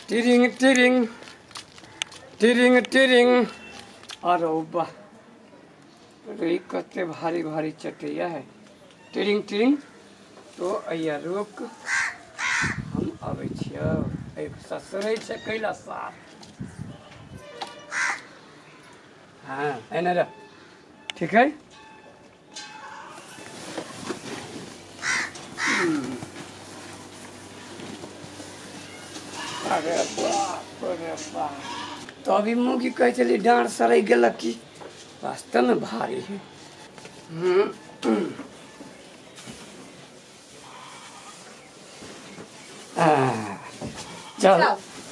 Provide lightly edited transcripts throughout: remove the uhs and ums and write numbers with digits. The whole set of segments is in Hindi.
टिरिंग टिरिंग टिरिंग टिरिंग। अरे बा रे कते भारी भारी चटैया है। टिरिंग टिरिंग तो अय्या रुक हम आबै छियौ। एक ससुरै छै कैला साथ। हाँ एने रह ठीक है। अरे बाप रे बाप। तो अभी मुँह कहे चली डांड सड़े गलक की वास्तव में भारी है। चल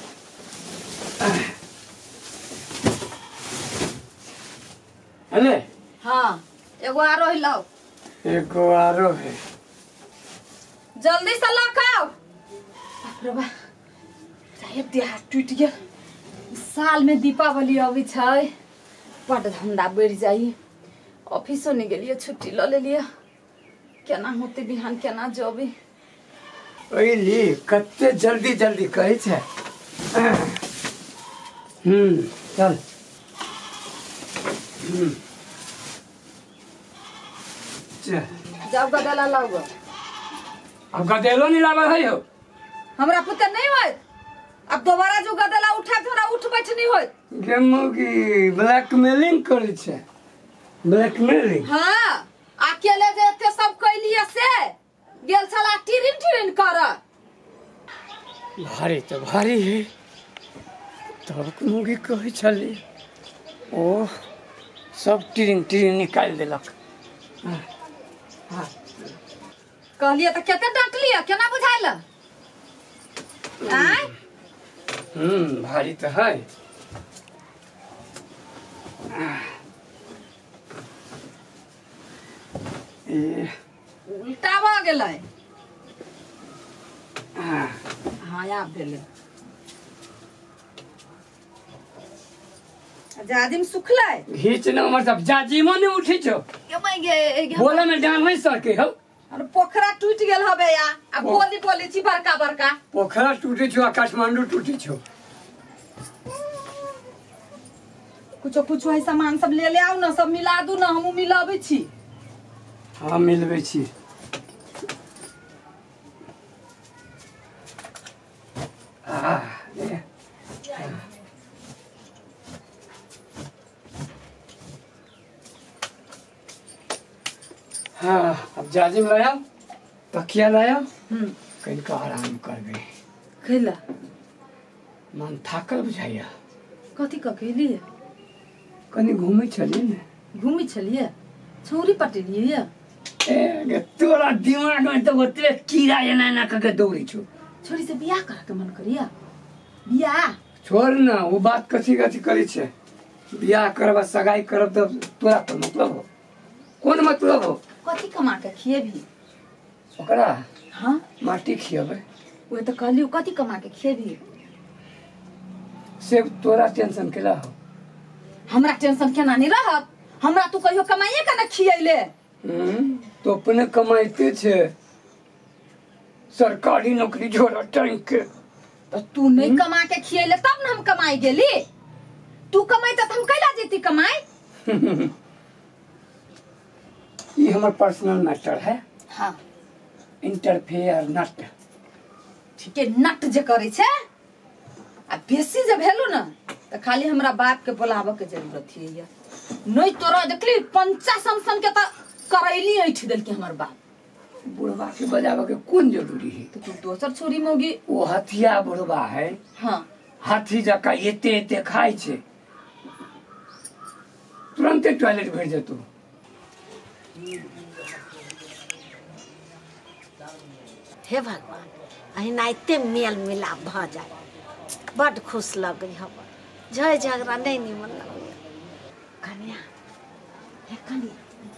अरे हाँ एगो आरो हिलाओ। एगो आरो है। जल्दी से लखाओ। बाप रे बा साहेब देह टूट गया। साल में दीपावली अभी छै बड़ धंधा बढ़ जाई। ऑफिसो नहीं गेलिए छुट्टी ल ले लिया। केना होते बिहान केना जबे। ओइली कते जल्दी जल्दी कहै छै। चल चल जाओ गदला लाओ। अब गदेलो नहीं लावा है हो। हमरा पुत्र नहीं होय। अब दोबारा जो गदला उठा थोड़ा उठ बैठ नहीं होय। गेमो की ब्लैकमेलिंग करे छै। ब्लैकमेलिंग हाँ अकेले जे एते सब कैलिए से गेल छला टिरिन टिरिन कर। भारी तो भारी है। तब मुगी कहे चली ओ सब टिरिंग टिरिंग निकाल देलक। कहलिए तो केते डांट लिया केना बुझाइल। आय भारी तो है। उल्टा भ गेलै। हाँ आब भेलै। जाजिम सुखलै। घीच न मतलब जाजिमो नहीं उठी छो। बोले में डांग नहीं सके हो। अरे पोखरा टूट गेल हबे या। अब बोली बोली छी बड़का बड़का। पोखरा टूटे छो आ काठमांडू टूटे छो। कुछो कुछो है सामान सब ले ले आओ ना सब मिला दू ना हमहू मिलाबै छी। हाँ मिलबै छी। हाँ अब जाजिम लाया तकिया लाया कहीं का आराम कर गए। खैला मन थाकल बुझाइया। कथी क केलिए कनी घूमे चली ने। घूमी छलिए छौरी पटेलिए। ए तोरा दिमाग में तो ओतरे कीड़ा एना एना करके दौड़ी छो। छोरी से बियाह करे के मन करिया। बियाह छोड़ ना वो बात कथी कथी करे छे। बियाह करब सगाई करब तो तोरा पर मतलब हो। कौन मतलब हो। कथी कमा के खिएबी ओकरा हाँ माटी खियबे। वो तो कहलियो कथी कमा के खिएबी। से तोरा टेंशन केला हो। हमरा टेंशन केना नहीं रहत। हमरा तू कहियो कमाइए के ना खियैले। तो अपने कमाइते छे सरकारी नौकरी जोड़ा टाइम के। तो तू नहीं कमा के खियैले तब ना हम कमाई गेली। तू कमाई तो हम कैला जेती कमाई। ये हमार पर्सनल मैटर है। हाँ इंटरफेयर नट। ठीक है नट जे करे छे आ बेसी जे भेलु ना तो खाली हमरा बाप के बुलावे के जरूरत है। नहीं तोरा देखली पंचा समसन के तो करैली ऐठ देल के हमर बाप। बुढ़वा के बजावे के कौन जरूरी है। तो तू दोसर छोरी मोगी वो हथिया बुढ़वा है। हाँ हाथी जका एते एते खाई छे तुरंते टॉयलेट भेज देतु। हे भगवान अहिनाते मेल मिलाप भ जाए बड़ खुश लगे हम। झय झगड़ा नहीं निमन लगे। कन्या हे कन्या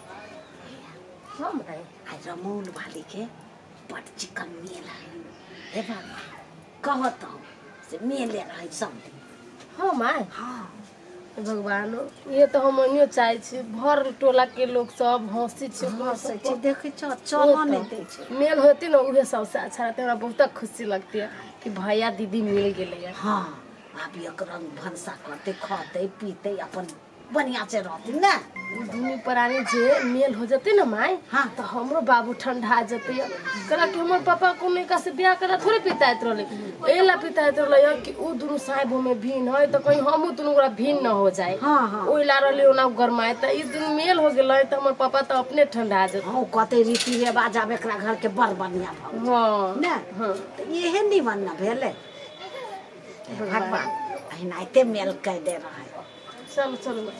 हम रहे आज रमौन वाली के बड़ चिकन मेल है। हे भगवान कहत से मेले रहे सब दिन। हाँ माय हाँ भगवान ये तो हम अनियो चाहे छी भर टोला के लोग सब हंसी छी हंसे छी देखे छ चलो नहीं दे छ मेल होती ना उहे सबसे अच्छा रहते हमरा बहुत खुशी लगती है कि भैया दीदी मिल गेले। हाँ अब एक रंग भनसा करते खाते पीते अपन बढ़िया से रहती ना दुनू प्राणी जे मेल हो जते ना माय हाँ तो हमरो बाबू ठंडा जते करा कि हमर पापा को नहीं का से ब्याह करा थोड़े पिताइत रहले एला पिताइत रहले कि उ दुनू साहेब में भिन्न है तो कहीं हमहु दुनू गोरा भिन्न न हो जाए। हाँ हाँ ओइला रहले ओना गरमाए त ई दिन मेल हो गेलै त हमर पापा त अपने ठंडा जते। हाँ कते रीति रिवाज आब एकरा घर के बड़ बढ़िया भ हां ना हां तो यही निमन न भेले भगवान अहिनाते मेल कह दे रहा है। चलो चलो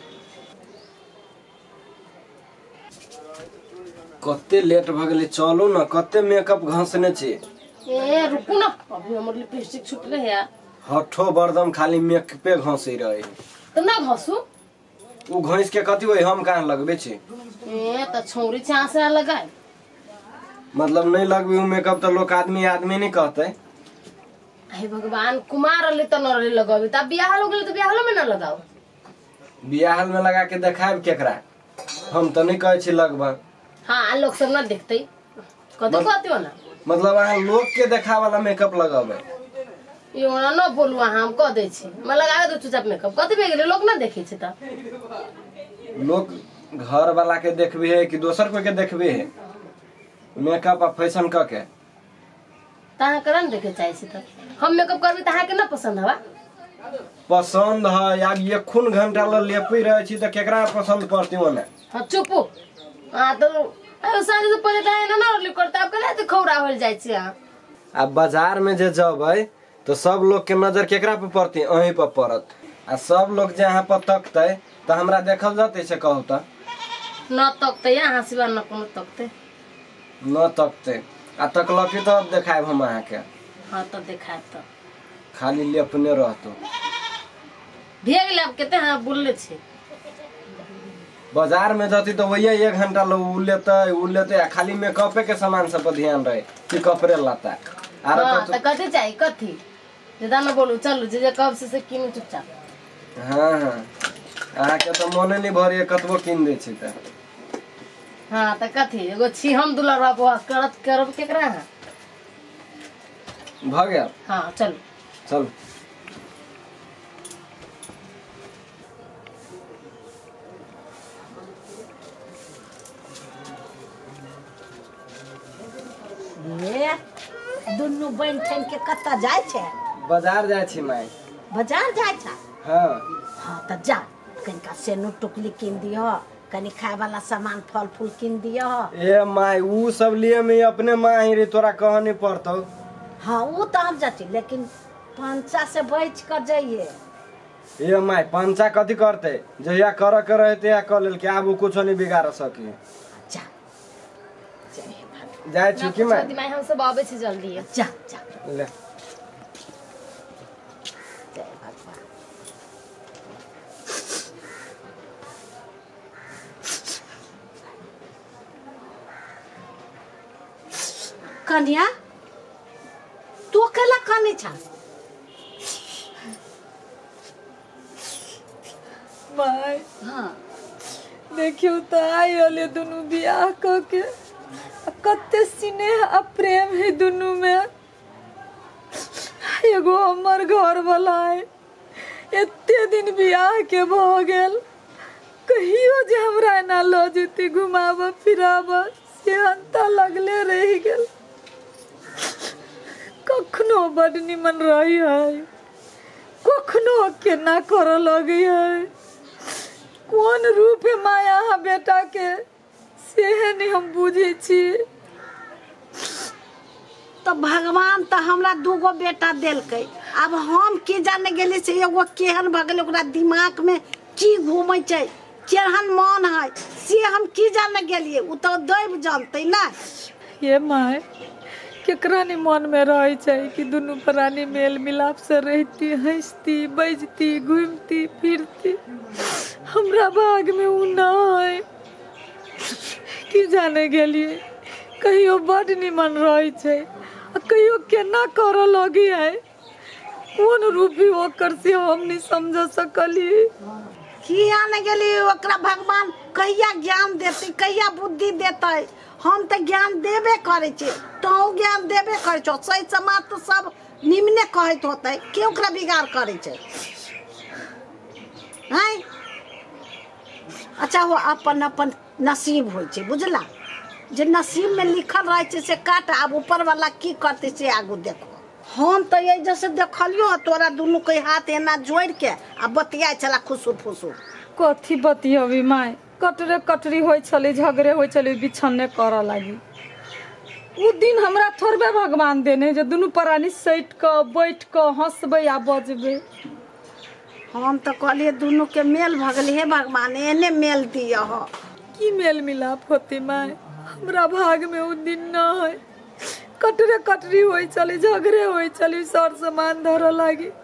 कते लेट भ गेलै चलू न कते मेकअप घसने छी। ए रुकू ना अभी हमर लिपस्टिक छूटले है हठो बरदम खाली मेकअपे घसै रहे त ना घसू उ घस के कथि होय हम कहां लगबे छी। ए त छौरी छां से लगाए मतलब नहीं लगबे उ मेकअप त लोग आदमी नहीं कहते। हे भगवान कुमार रहले त न रहले लगाबे त बियाह हो गेले त बियाह में ना लगाओ बियाह में लगा के देखाब केकरा हम त नहीं कहै छी लगभग। हां लोग सब ना देखते कतो कहते हो ना मतलब अहाँ लोग के देखा वाला मेकअप लगाबे ये ओना न बोलू हम कह दे छी मैं लगावे दो चुपचाप मेकअप कते बे गेले लोग ना देखे छै त लोग घर वाला के देखबे है कि दोसर कोई के देखबे है मेकअप आ फैशन क के ताहा करन देखे चाहे छी त हम मेकअप करबे ताहा के ना पसंद हवा पसंद है अब ये खून घंटा ल लेपी रहे छी त केकरा पसंद पड़ती हो ना। हां चुप हां तो अरे सारे से पहले ताहे ना ना करता अब कले त खौरा होल जाय छी। अब बाजार में जे जबै तो सब लोग के नजर केकरा पे पड़ती अहीं पर पड़त आ सब लोग जे यहाँ पर तकते तो हमरा देखल जाते से कहू त न तकते यहाँ सिवा न कोनो तकते न तकते आ तकलकी तो अब देखाब हम अहाँ के। हां तो देखाब त खाली लेपने रहतो भेग ले अब केते हां बोलले छी बाजार में जती तो वही 1 घंटा लो उ लेते आ खाली मेकअपे के सामान सब पर ध्यान रहे कि कपड़े लाता आरो हां त कथि चाहिए कथि ज्यादा न बोलू चलू जे कब से किनु चुपचाप। हां हां अहाँ के तो मने नहीं भरे कतबो किन दे छी त हां त कथि एगो छी हम दुलरवा बुआ करत करब केकरा हां भ गेल। हां चल चल ये दुनू बहन ठन के कत्ता जाय छे बाजार जाय छी माय बाजार जाय छ। हां हाँ तो जा कनिका सेनु टुकली किन दियो कनी खाए वाला सामान फल फूल किन दियो। ए माय उ सब लिए में अपने माँ ही रे तोरा कह नहीं पड़तो। हाँ वो तो हम जाती लेकिन पंचा से बच कर जाइए। ए माय पंचा कथी करते जहिया कर के रहते या कर लेल के आब उ कुछ नहीं बिगाड़ सके। जा जय भगवान जाय छी कि माय दिमाग हम सब आबे छी जल्दी जा जा ले जय भगवान। कन्या तू केला काने छा माय हाँ देखियो तो आई वाले दोनों बियाह क के कते स्नेह आ प्रेम है दोनों में। एगो हमर घर वाला है एते दिन बियाह के भ गेल कहियो जे हमरा ना ल जेती घुमाब फिराब से अंता लगले रह गेल। कखनो बड निमन रही है कखनो केना कर लगी है कौन रूप है माया हा बेटा के से नहीं हम बुझे छी। तो भगवान तो हमरा दूगो बेटा देलकै अब हम की जाने गेली से एगो केहन भ गेल ओकरा दिमाग में की घूमै छै केहन मन है से हम की जाने गेलिए उ तो दैव जानते ना। ये माय केकरा नहीं मन में रही चाहिए कि दोनों प्राणी मेल मिलाप से रहती हंसती बजती घूमती फिरती हमरा भाग में उ ना है कि जाने गेलिए कहियो बड निमन रही छै कहियो केना कर लगी है कौन रूपी ओकर से हम नहीं समझ सकली। किया नहीं गेली ओकरा भगवान कहिया ज्ञान देते कहिया बुद्धि देते। हम तो ज्ञान देबे करे छे तो ज्ञान देबे करे छो। सही समाज तो सब निम्ने कहत होते क्यों ओकरा बिगाड़ करे छे हैं। अच्छा वो अपन अपन नसीब होय छे बुझला। जे नसीब में लिखल रहे छे से काट। अब ऊपर वाला की करते से आगू देखो। हम तो ये जैसे देखलियो तोरा दोनों के हाथ एना जोड़ के आ बतिया चला खुसुर फुसुर। कथी बतियबी माय कटरे कटरी होय छले झगड़े होय छले बिछन्ने कर लागी। उ दिन हमरा थोड़बे भगवान देने जे दुनू प्राणी सैट क बैठ क हंसबे आ बजबे। हम तो कहलिए दोनों के मेल भगल हे भगवान एने मेल दिया हो। की मेल मिलाप होती माय हमरा भाग में उ दिन न है। कटरे कटरी होय चले झगड़े होय चले सर सामान धर लागी।